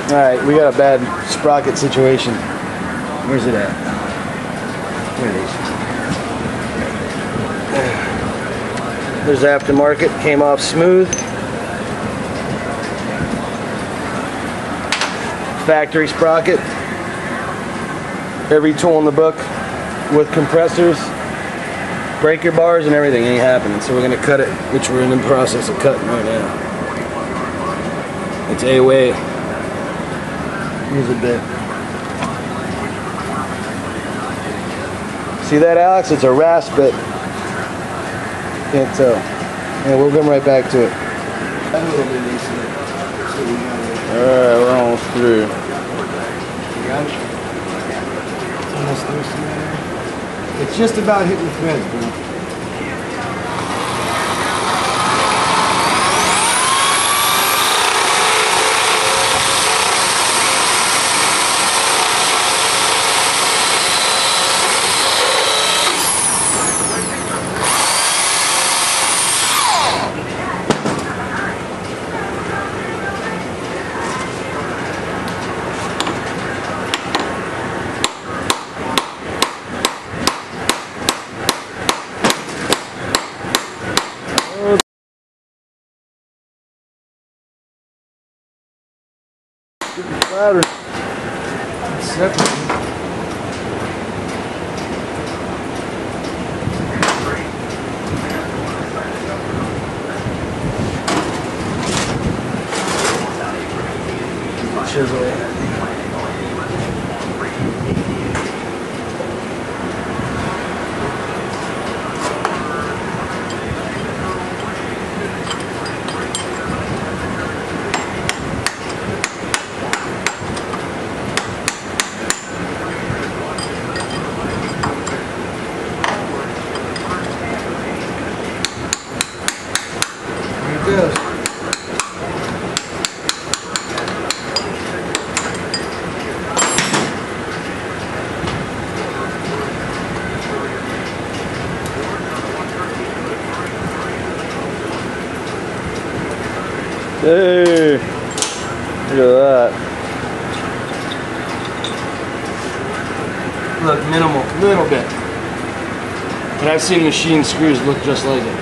Alright, we got a bad sprocket situation. Where's it at? There it is. There's aftermarket, came off smooth. Factory sprocket. Every tool in the book with compressors, breaker bars and everything ain't happening. So we're gonna cut it, which we're in the process of cutting right now. It's A-way. Here's a bit. See that, Alex? It's a rasp bit. Can't tell. Yeah, we'll come right back to it. Alright, we're almost through. You got it? It's almost through. It's just about hitting the threads, bro. Louder. It's separate. Chisel. Goes. Hey, look at that. Look, minimal, little bit. But I've seen machine screws look just like it.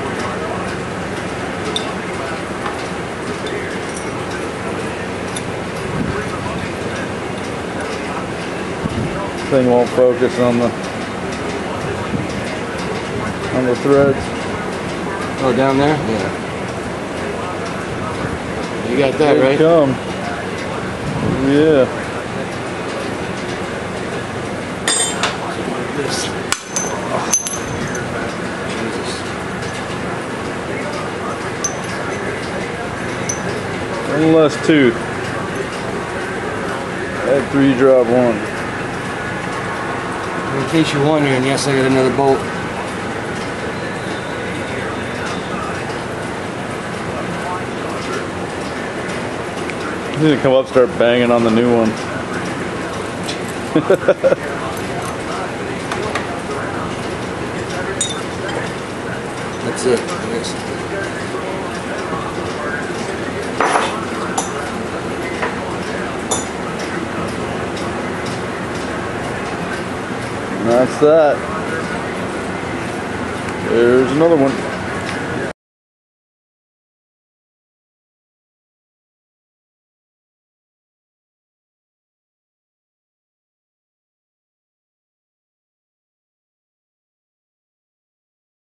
Thing won't focus on the threads. Oh, down there? Yeah. You got that, right? Come. Yeah. This. Oh, One less tooth. Add 3, drop 1. In case you're wondering, yes, I got another bolt. You need to come up, start banging on the new one. That's it, I guess. That's that. There's another one.